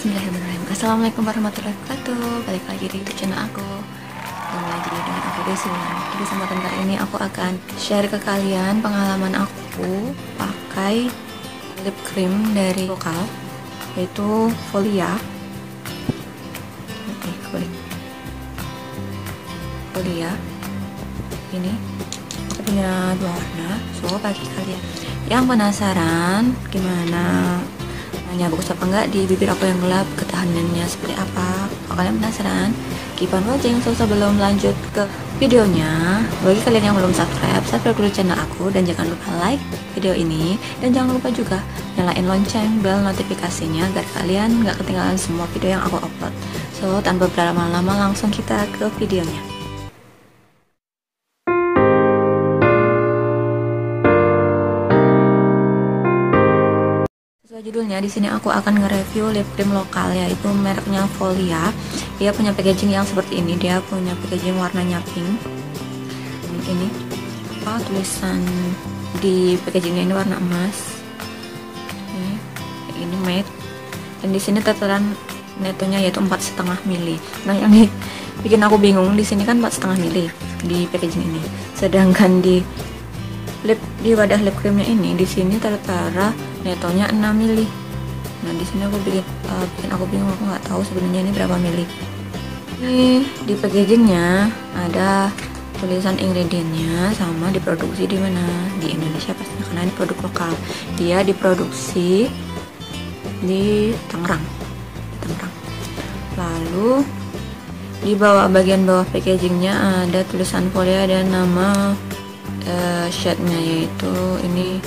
Bismillahirrahmanirrahim. Assalamualaikum warahmatullahi wabarakatuh. Balik lagi di channel aku. Kembali lagi dengan aku Desi. Di kesempatan kali ini aku akan share ke kalian pengalaman aku pakai lip cream dari lokal, yaitu Folia. Folia. Ini punya dua warna. So bagi kalian yang penasaran gimana bagus apa enggak di bibir aku yang gelap, ketahanannya seperti apa, kalau kalian penasaran, keep on watching. So sebelum lanjut ke videonya, bagi kalian yang belum subscribe dulu channel aku, dan jangan lupa like video ini, dan jangan lupa juga nyalain lonceng bell notifikasinya agar kalian nggak ketinggalan semua video yang aku upload. So tanpa berlama-lama langsung kita ke videonya. Judulnya di sini aku akan nge-review lip cream lokal, yaitu mereknya Folia. Dia punya packaging yang seperti ini. Dia punya packaging warnanya pink. Ini apa tulisan di packagingnya, ini warna emas. Ini matte. Dan di sini tataran netonya yaitu 4,5 mili. Nah, yang bikin aku bingung di sini kan 4,5 mili di packaging ini. Sedangkan di wadah lip creamnya ini di sini tertara netonya 6 mili. Nah di sini aku bikin aku bingung, aku nggak tahu sebenarnya ini berapa mili. Ini di packagingnya ada tulisan ingredientnya sama diproduksi di mana, di Indonesia pastinya karena ini produk lokal. Dia diproduksi di Tangerang. Lalu di bagian bawah packagingnya ada tulisan Folia dan nama shade-nya, yaitu ini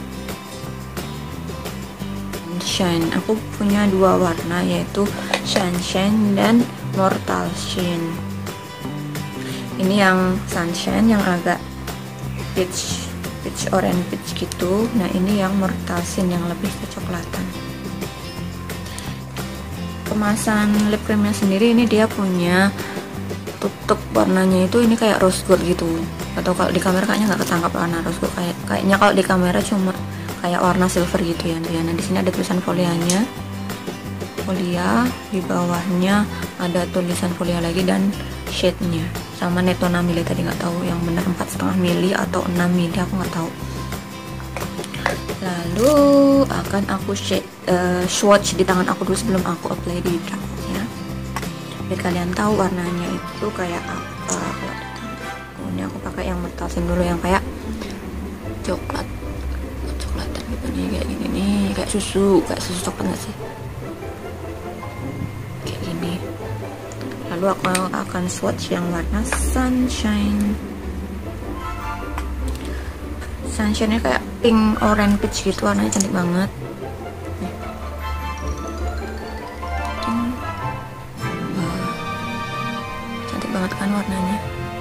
Sunshine. Aku punya dua warna, yaitu Sunshine dan Mortal Sheen. Ini yang Sunshine yang agak peach orange peach gitu. Nah ini yang Mortal Sheen yang lebih kecoklatan. Kemasan lip creamnya sendiri ini dia punya tutup warnanya itu ini kayak rose gold gitu, atau kalau di kamera kayaknya nggak ketangkap warna rose gold, kayaknya kalau di kamera cuma kayak warna silver gitu ya. Nah di sini ada tulisan Folianya, Folia, di bawahnya ada tulisan Folia lagi dan shade-nya sama neto 6 mili tadi, nggak tahu yang benar 4,5 mili atau 6 mili, aku nggak tahu. Lalu akan aku swatch di tangan aku dulu sebelum aku apply di rambutnya, biar kalian tahu warnanya itu kayak apa. Ini aku pakai yang Mortal dulu, yang kayak coklatan gitu nih, kayak gini nih, kayak susu coklat nggak sih, kayak gini. Lalu aku akan swatch yang warna Sunshine. Sunshine-nya kayak pink orange peach gitu, warnanya cantik banget. Cantik banget kan warnanya.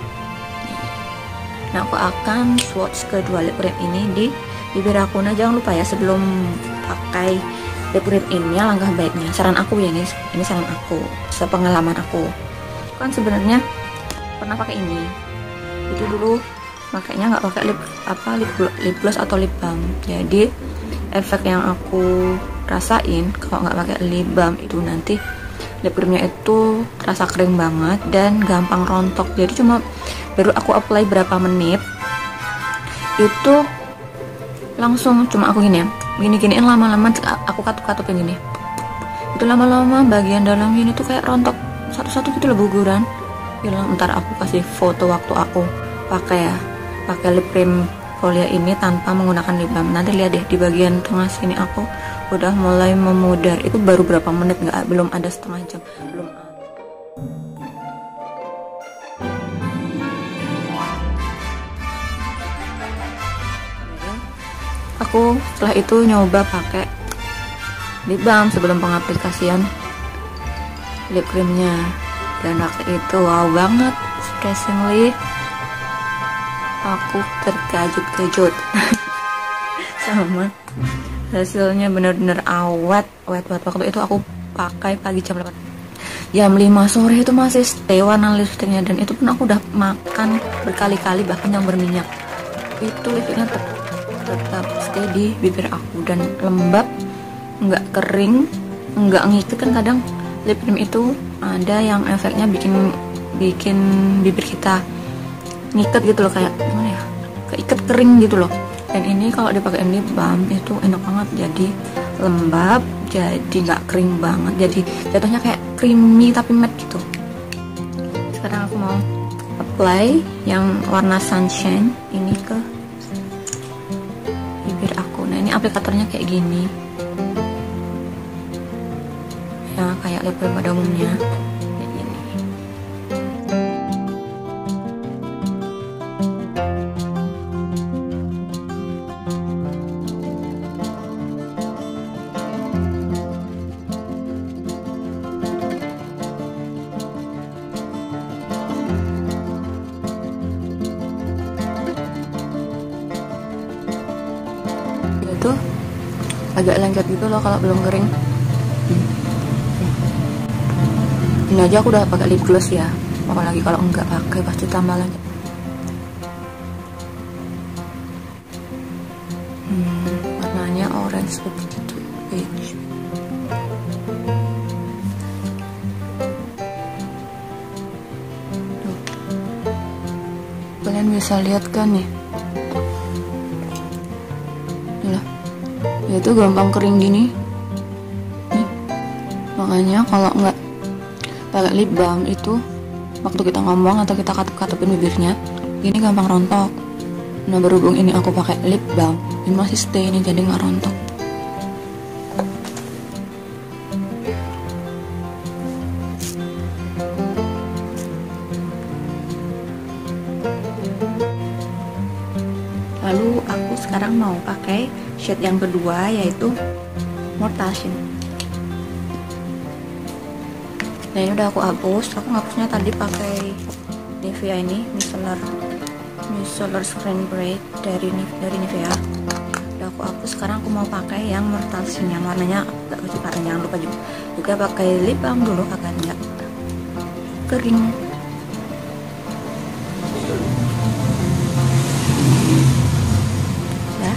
Nah aku akan swatch kedua lip cream ini di bibir aku. Nah jangan lupa ya, sebelum pakai lip cream ini langkah baiknya, saran aku ya, ini saran aku, sepengalaman aku kan sebenarnya pernah pakai ini, itu dulu makanya nggak pakai lip gloss atau lip balm. Jadi efek yang aku rasain kalau nggak pakai lip balm itu, nanti lip creamnya itu terasa kering banget dan gampang rontok. Jadi cuma baru aku apply berapa menit itu langsung cuma aku gini ya, gini-giniin, lama-lama aku katup-katupin gini, itu lama-lama bagian dalam ini tuh kayak rontok satu-satu gitu loh, guguran. Ntar aku kasih foto waktu aku pakai lip cream Folia ini tanpa menggunakan lip balm. Nanti lihat deh di bagian tengah sini aku udah mulai memudar. Itu baru berapa menit, belum ada setengah jam, belum ada. Aku setelah itu nyoba pakai lip balm sebelum pengaplikasian lip creamnya, dan waktu itu wow banget, surprisingly aku terkejut-kejut sama hasilnya. Bener-bener awet banget. Waktu itu aku pakai pagi jam 8, jam 5 sore itu masih stay warna lipstiknya, dan itu pun aku udah makan berkali-kali, bahkan yang berminyak. Itu lipstiknya tetap stay di bibir aku dan lembab, nggak kering, nggak ngikat kan, kadang lip cream itu ada yang efeknya bikin bibir kita ngikat gitu loh, kayak gimana ya, keikat kering gitu loh. Dan ini kalau dipakai lip balm itu enak banget, jadi lembab, jadi nggak kering banget, jadi jatuhnya kayak creamy tapi matte gitu. Sekarang aku mau apply yang warna sunshine ini ke bibir aku. Nah, ini aplikatornya kayak gini ya, kayak lip balm pada umumnya kayak gini. Itu agak lengket gitu loh kalau belum kering. Ini aja aku udah pakai lip gloss ya, apalagi kalau enggak pakai pasti tambah lengket. Warnanya orange seperti itu, beige. Tuh. Kalian bisa lihat kan nih, ya itu gampang kering gini nih. Makanya kalau nggak pakai lip balm itu waktu kita ngomong atau kita katupin bibirnya ini gampang rontok. Nah, berhubung ini aku pakai lip balm, ini masih stay nih, jadi nggak rontok. Lalu aku sekarang mau pakai shade yang kedua, yaitu Mortal Sheen. Nah, ini udah aku hapus. Aku ngapusnya tadi pakai Nivea ini, micellar screen bright dari Nivea. Udah aku hapus. Sekarang aku mau pakai yang Mortal Sheen yang warnanya agak kecoklatan. Jangan lupa juga pakai lip balm dulu agar nggak kering. Ya.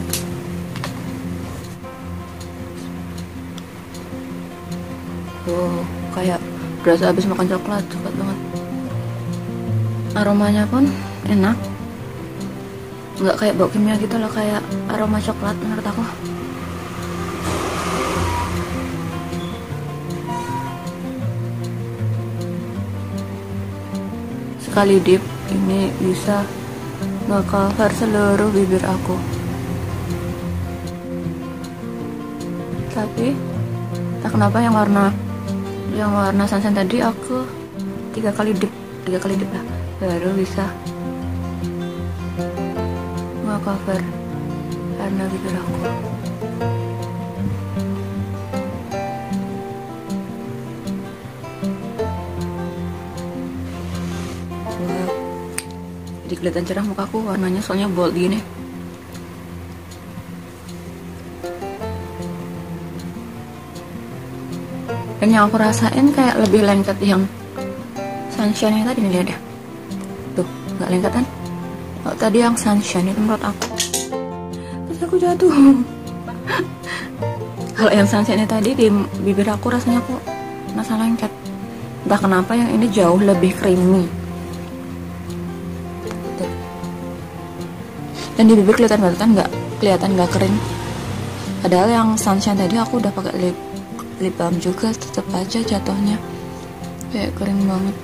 Kayak berasa habis makan coklat banget. Aromanya pun enak, nggak kayak bau kimia gitu loh, kayak aroma coklat menurut aku. Sekali dip ini bisa nge-cover seluruh bibir aku. Tapi entah kenapa yang warna sunshine tadi aku 3 kali dip lah baru bisa nge-cover karena bibir aku. Wow, jadi kelihatan cerah mukaku, warnanya soalnya bold gini. Dan yang aku rasain kayak lebih lengket yang sunshine tadi nih, lihat deh. Tuh, nggak lengket kan? Kalau tadi yang sunshine itu menurut aku, terus aku jatuh. Kalau yang sunshine tadi di bibir aku rasanya aku rasa lengket. Entah kenapa yang ini jauh lebih creamy. Tuh. Dan di bibir kelihatan banget kan, nggak kering. Padahal yang sunshine tadi aku udah pakai lip balm juga, tetap aja jatuhnya kayak kering banget.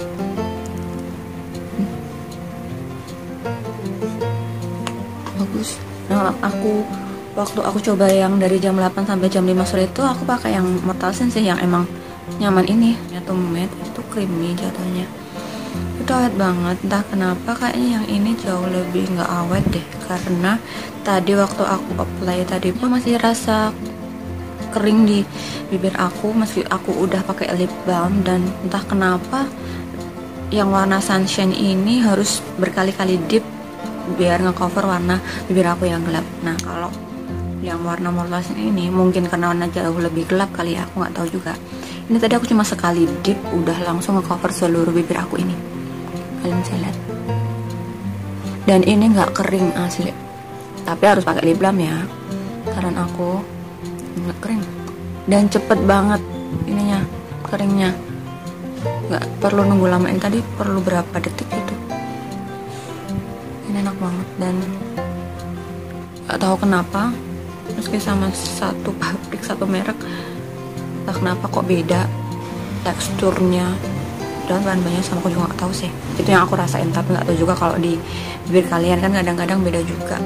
Bagus. Nah, waktu aku coba yang dari jam 8 sampai jam 5 sore itu aku pakai yang Mortal Sheen sih, yang emang nyaman ini. Nyatu matte, itu creamy jatuhnya. Itu awet banget. Entah kenapa kayaknya yang ini jauh lebih nggak awet deh, karena tadi waktu aku apply tadi pun masih rasa kering di bibir aku meski aku udah pakai lip balm. Dan entah kenapa yang warna sunshine ini harus berkali-kali dip biar ngecover warna bibir aku yang gelap. Nah, kalau yang warna Mortal Sheen ini mungkin karena warna jauh lebih gelap kali ya, aku nggak tahu juga. Ini tadi aku cuma sekali dip udah langsung ngecover seluruh bibir aku ini, kalian bisa lihat. Dan ini nggak kering asli, tapi harus pakai lip balm ya, karena aku nggak kering. dan cepet banget ininya keringnya, nggak perlu nunggu lama. Yang tadi perlu berapa detik gitu. Ini enak banget dan nggak tahu kenapa meski sama satu pabrik satu merek, entah kenapa kok beda teksturnya dan bahan-bahannya sama. Aku juga nggak tahu sih, itu yang aku rasain, tapi nggak tahu juga kalau di bibir kalian kan kadang-kadang beda juga.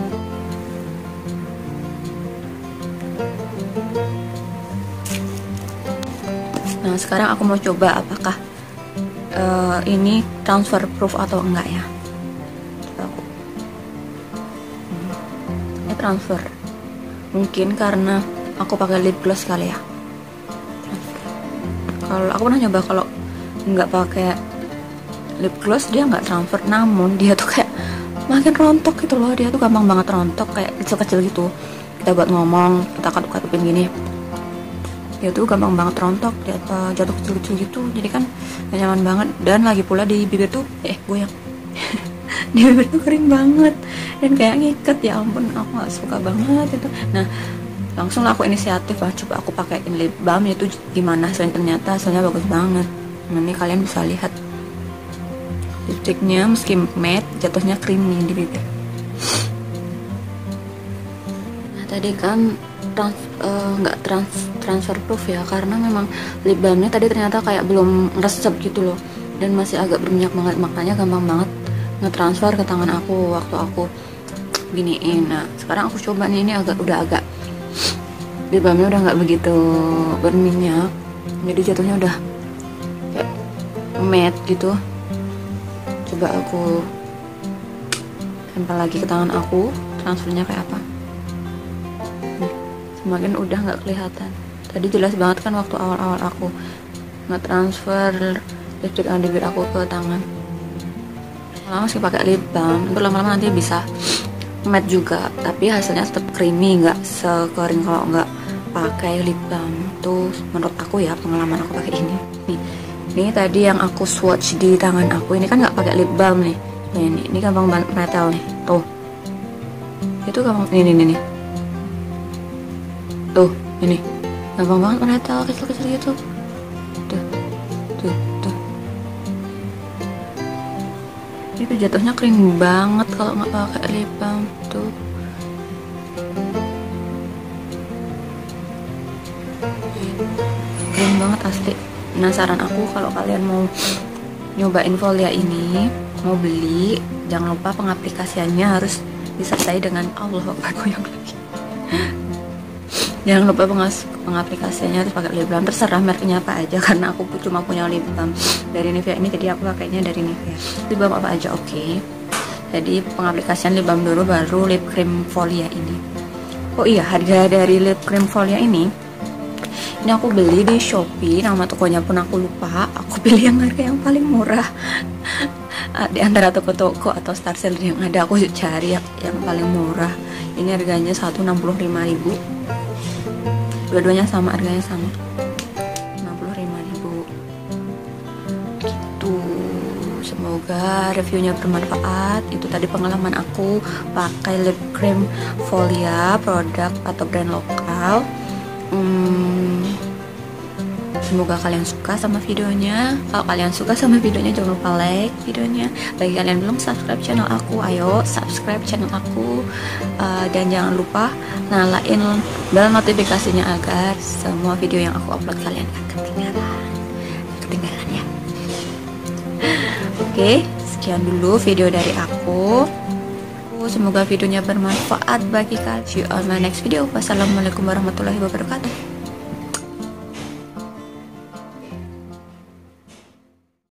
Nah sekarang aku mau coba apakah ini transfer proof atau enggak ya. Coba aku. Ini transfer, mungkin karena aku pakai lip gloss kali ya. Kalau aku pernah nyoba kalau nggak pakai lip gloss dia nggak transfer, namun dia tuh kayak makin rontok gitu loh. Dia tuh gampang banget rontok, kayak kecil-kecil gitu. Kita buat ngomong, kita katup-katupin gini, dia tuh gampang banget rontok, dia jatuh kecil-kecil gitu. Jadi kan gak nyaman banget. Dan lagi pula di bibir tuh goyang di bibir tuh kering banget dan kayak ngiket. Ya ampun, aku gak suka banget itu. Nah langsung aku inisiatif lah, coba aku pakaiin lip balm itu gimana hasilnya. Ternyata hasilnya bagus banget. Nah ini kalian bisa lihat lipstiknya meski matte jatuhnya creamy di bibir. Nah tadi kan nggak transfer proof ya, karena memang lip balmnya tadi ternyata kayak belum resep gitu loh dan masih agak berminyak banget, makanya gampang banget ngetransfer ke tangan aku waktu aku giniin. Nah sekarang aku coba nih, ini udah agak lip balmnya udah nggak begitu berminyak, jadi jatuhnya udah kayak matte gitu. Coba aku tempel lagi ke tangan aku, transfernya kayak apa. Semakin udah nggak kelihatan. Tadi jelas banget kan waktu awal-awal aku nge-transfer lipstick di bibir aku ke tangan. Lama sih pakai lip balm, itu lama-lama nanti bisa matte juga, tapi hasilnya tetap creamy, nggak sekering kalau nggak pakai lip balm. Tuh menurut aku ya, pengalaman aku pakai ini. Ini tadi yang aku swatch di tangan aku, ini kan nggak pakai lip balm nih. Nah, ini gampang banget metal nih. Tuh, itu gampang. Ini. Tuh, ini gampang banget menetel kecil-kecil gitu. Tuh. Itu jatuhnya kering banget kalau nggak pakai lip balm. Tuh. Kering banget asli. Nah saran aku kalau kalian mau nyobain Folia ini, mau beli, jangan lupa pengaplikasiannya harus disertai dengan Allah Akbar goyang lagi. Jangan lupa pengaplikasiannya harus pakai lip balm, terserah mereknya apa aja, karena aku cuma punya lip balm dari Nivea ini, jadi aku pakainya dari Nivea. Lip balm apa aja oke. Jadi pengaplikasian lip balm dulu, baru lip cream Folia ini. Oh iya, harga dari lip cream Folia ini aku beli di Shopee, nama tokonya pun aku lupa. Aku pilih yang harga yang paling murah di antara toko-toko atau star seller yang ada. Aku cari yang paling murah. Ini harganya 165.000. Dua-duanya sama, harganya sama, 65.000 gitu. Semoga reviewnya bermanfaat. Itu tadi pengalaman aku pakai lip cream Folia, produk atau brand lokal. Semoga kalian suka sama videonya. Kalau kalian suka sama videonya, jangan lupa like videonya. Bagi kalian belum subscribe channel aku, ayo subscribe channel aku. Dan jangan lupa nyalain bel notifikasinya agar semua video yang aku upload kalian gak ketinggalan ya. Oke, sekian dulu video dari aku. Semoga videonya bermanfaat bagi kalian. See you on my next video. Wassalamualaikum warahmatullahi wabarakatuh.